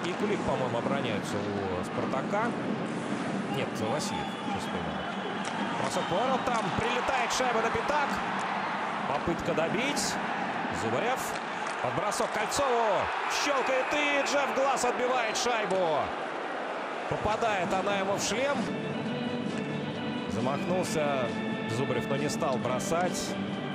и Кулик, по-моему, обороняются у «Спартака». Нет, Васильев. Шестой номер. Бросок поворот, там прилетает шайба на пятак. Попытка добить. Зубарев. Подбросок Кольцову. Щелкает и Джефф Гласс отбивает шайбу. Попадает она ему в шлем. Замахнулся Зубарев, но не стал бросать.